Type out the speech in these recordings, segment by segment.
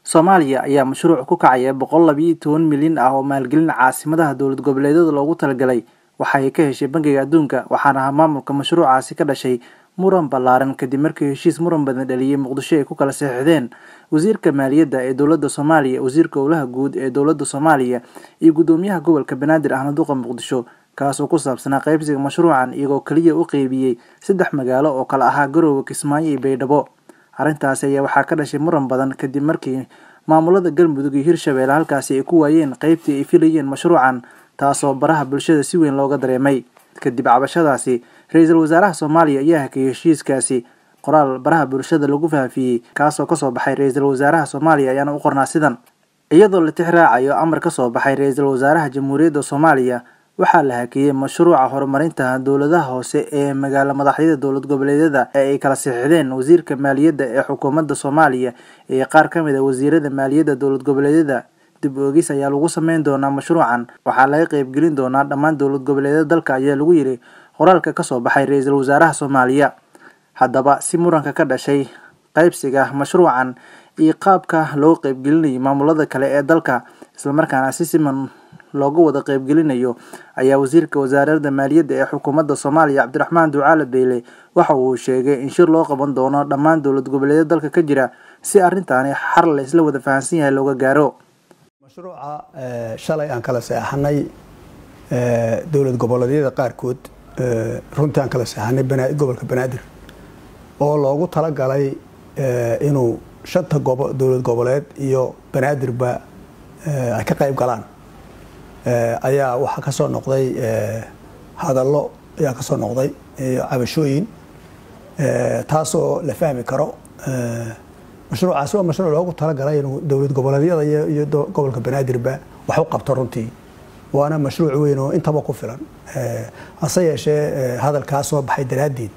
Soomaaliya ayaa mashruuc ku kacaya 112 milyan oo maalgelin caasimadaha dowlad goboleedyada loogu talagalay waxa ay ka heshay Bangiga Adduunka waxaana maamulka mashruucaasi ka dhashay muran ballaaran kadib markii heshiis muran badan dhaliyay Muqdisho ay ku kala saxiixdeen wasiirka maaliyadda ee dowladda Soomaaliya, wasiirka howlaha guud ee dowladda Soomaaliya iyo gudoomiyaha gobolka Banaadir ahna duqa Muqdisho kaas oo ku saabsanaa qaybsiga mashruucan iyagoo kaliya u qaybiyay 3 magaalo oo kala ahaa Garowe, Kismaayo iyo Baydhabo. Arrintaas ayaa waxaa ka dhashay muran badan kadib markii maamulada Galmudug iyo Hirshabelle halkaasi ay ku waayeen qaybtii ay filayeen mashruucan taasoo baraha bulshada si weyn looga dareemay. Kadib cabashadaasi, ra'iisul wasaaraha Soomaaliya ayaa hakiyay heshiiskaasi. Qoraal baraha bulshada lagu faafiyay kaasoo ka soo baxay ra'iisul wasaaraha Soomaaliya ayaana u qornaa sidan: iyadoo la tixraacayo amar ka soo baxay ra'iisul wasaaraha Jamhuuriyadda Soomaaliya, waxaa la hakiyay mashruuca horumarinta dowladaha hoose ee magaalo madaxyada dowlad goboleedyada ee ay kala saxiixdeen wasiirka maaliyadda ee xukuumadda Soomaaliya iyo qaar ka mid ah wasiirada maaliyadda dowlad goboleedyada. Dib u eegis ayaa lagu sameyn doonaa mashruucan, waxaa laga qayb gelin doonaa dhammaan dowlad goboleedyada dalka ayaa lagu yiri qoraalka ka soo baxay ra'iisul wasaaraha Soomaaliya. Haddaba si muranka ka dhashay qaybsiga mashruucan iyo qaabka loo qayb gelinayo maamulada kale ee dalka isla markaana si siman loogu wada qayb gelinayo ayaa wasiirka wasaaradda maaliyadda ee xukuumadda Soomaaliya Cabdiraxmaan Ducaale Beyle waxa uu sheegay in shir loo qaban doono dhammaan dowlad goboleedyada dalka ka jira si arrintaani xal la isla wada fahansan yahay looga gaaro. mashruuca shalay aan kala saxanay dowlad goboleedyada qaarkood runtii aan kala saxanay gobolka Banaadir oo loogu talagalay inuu 5 dowlad goboleed iyo Banaadirba ay ka qayb galaan ayaa waxa ka soo noqday hadallo ayaa ka soo noqday cabashooyin taasoo la fahmi karo. mashruucaas waa mashruuc loogu talagalay inuu dowlad goboleedyada iyo gobolka Banaadirba wax u qabto runtii waana mashruuc weyn oo intaba ku filan. hase yeeshee hadalkaas soo baxay daraadeed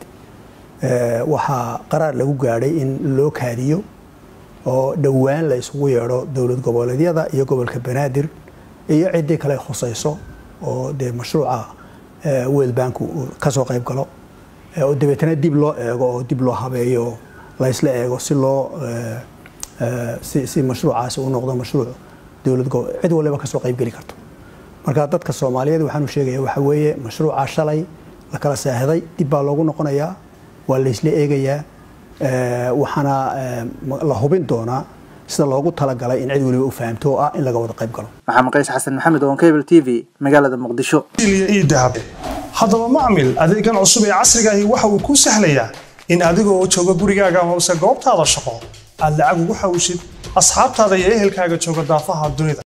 waxaa qaraar lagu gaadhay in loo kaadiyo oo dhawaan la isugu yeedho dowlad goboleedyada iyo gobolka Banaadir iyo cidii kale khusayso oo de mashruuca World Bank ka soo qayb galo oo dabeetana dib loo eego oo dib loo habeeyo la isla eego si loo si mashruucaas uu noqdo mashruuc dowlad cid walba ka soo qayb gali karto. marka dadka Soomaaliyeed waxaan u sheegayaa waxa weeye mashruuca shalay la kala saaxiday dib baa loogu noqonayaa waa la isla eegayaa waxaana la hubin doonaa sida loogu talagalay in cid waliba u fahamto oo ah in laga wada qayb galo. Maxamed Qays Xasan Maxamed oo Cable TV magaalada Muqdisho. haddaba macmil adeegan cusub ee casriga ah waxa uu ku sahlayaa in adigoo jooga gurigaaga ama goobtaada shaqo aad lacag ugu xawishid asxaabtaada iyo ehelkaaga jooga daafaha dunida.